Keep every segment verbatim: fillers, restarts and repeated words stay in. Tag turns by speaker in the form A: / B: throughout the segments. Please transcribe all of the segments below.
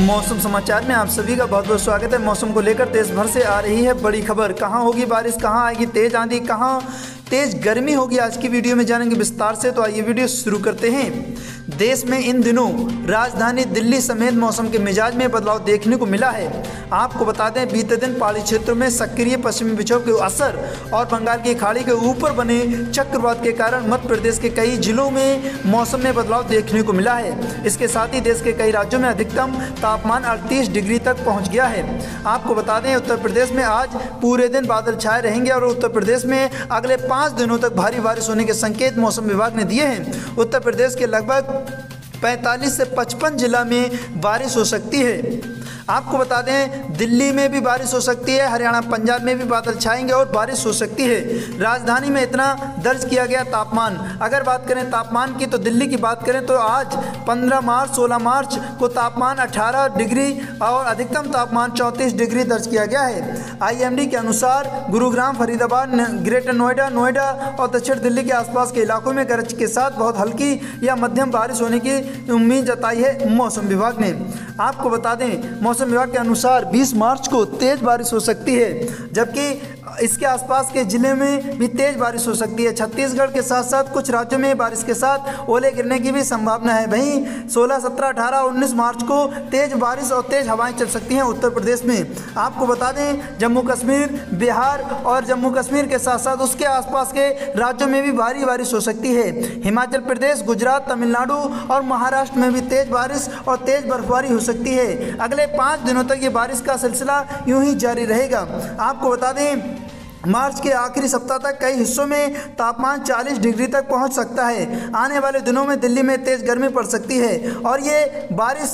A: मौसम समाचार में आप सभी का बहुत बहुत स्वागत है। मौसम को लेकर देश भर से आ रही है बड़ी खबर। कहां होगी बारिश, कहां आएगी तेज आंधी, कहां तेज गर्मी होगी, आज की वीडियो में जानेंगे विस्तार से। तो आइए वीडियो शुरू करते हैं। देश में इन दिनों राजधानी दिल्ली समेत मौसम के मिजाज में बदलाव देखने को मिला है। आपको बता दें, बीते दिन पहाड़ी क्षेत्रों में सक्रिय पश्चिमी विक्षोभ के असर और बंगाल की खाड़ी के ऊपर बने चक्रवात के कारण मध्य प्रदेश के कई जिलों में मौसम में बदलाव देखने को मिला है। इसके साथ ही देश के कई राज्यों में अधिकतम तापमान अड़तीस डिग्री तक पहुंच गया है। आपको बता दें, उत्तर प्रदेश में आज पूरे दिन बादल छाए रहेंगे और उत्तर प्रदेश में अगले पाँच दिनों तक भारी बारिश होने के संकेत मौसम विभाग ने दिए हैं। उत्तर प्रदेश के लगभग पैंतालीस से पचपन जिला में बारिश हो सकती है। आपको बता दें, दिल्ली में भी बारिश हो सकती है, हरियाणा पंजाब में भी बादल छाएंगे और बारिश हो सकती है। राजधानी में इतना दर्ज किया गया तापमान। अगर बात करें तापमान की, तो दिल्ली की बात करें तो आज पंद्रह मार्च सोलह मार्च को तापमान अठारह डिग्री और अधिकतम तापमान चौंतीस डिग्री दर्ज किया गया है। आईएमडी के अनुसार गुरुग्राम, फरीदाबाद, ग्रेटर नोएडा नोएडा और दक्षिण दिल्ली के आसपास के इलाकों में गरज के साथ बहुत हल्की या मध्यम बारिश होने की उम्मीद जताई है मौसम विभाग ने। आपको बता दें, मौसम विभाग के अनुसार बीस मार्च को तेज बारिश हो सकती है, जबकि इसके आसपास के जिले में भी तेज बारिश हो सकती है। छत्तीसगढ़ के साथ साथ कुछ राज्यों में बारिश के साथ ओले गिरने की भी संभावना है। वहीं सोलह, सत्रह, अठारह, उन्नीस मार्च को तेज बारिश और तेज हवाएं चल सकती हैं उत्तर प्रदेश में। आपको बता दें, जम्मू कश्मीर, बिहार और जम्मू कश्मीर के साथ साथ उसके आसपास के राज्यों में भी भारी बारिश हो सकती है। हिमाचल प्रदेश, गुजरात, तमिलनाडु और महाराष्ट्र में भी तेज बारिश और तेज बर्फबारी हो सकती है। अगले पाँच दिनों तक ये बारिश का सिलसिला यूं ही जारी रहेगा। आपको बता दें, मार्च के आखिरी सप्ताह तक कई हिस्सों में तापमान चालीस डिग्री तक पहुंच सकता है। आने वाले दिनों में दिल्ली में तेज गर्मी पड़ सकती है और ये बारिश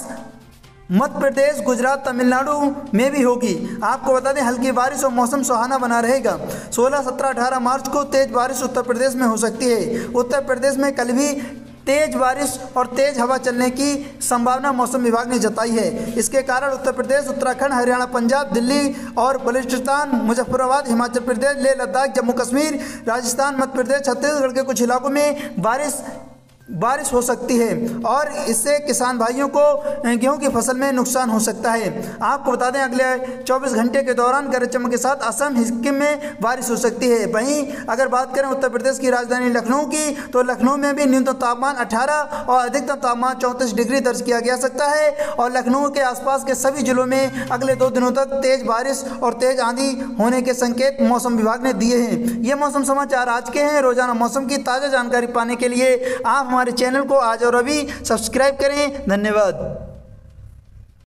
A: मध्य प्रदेश, गुजरात, तमिलनाडु में भी होगी। आपको बता दें, हल्की बारिश और मौसम सुहाना बना रहेगा। सोलह, सत्रह, अठारह मार्च को तेज बारिश उत्तर प्रदेश में हो सकती है। उत्तर प्रदेश में कल भी तेज बारिश और तेज हवा चलने की संभावना मौसम विभाग ने जताई है। इसके कारण उत्तर प्रदेश, उत्तराखंड, हरियाणा, पंजाब, दिल्ली और बलूचिस्तान, मुजफ्फराबाद, हिमाचल प्रदेश, लेह लद्दाख, जम्मू कश्मीर, राजस्थान, मध्य प्रदेश, छत्तीसगढ़ के कुछ इलाकों में बारिश बारिश हो सकती है और इससे किसान भाइयों को गेहूं की फसल में नुकसान हो सकता है। आपको बता दें, अगले चौबीस घंटे के दौरान गरज चमक के साथ असम, सिक्किम में बारिश हो सकती है। वहीं अगर बात करें उत्तर प्रदेश की राजधानी लखनऊ की, तो लखनऊ में भी न्यूनतम तापमान अठारह और अधिकतम तापमान चौंतीस डिग्री दर्ज किया जा सकता है और लखनऊ के आसपास के सभी जिलों में अगले दो दिनों तक तेज बारिश और तेज आंधी होने के संकेत मौसम विभाग ने दिए हैं। ये मौसम समाचार आज के हैं। रोजाना मौसम की ताज़ा जानकारी पाने के लिए आप हमारे चैनल को आज और अभी सब्सक्राइब करें। धन्यवाद।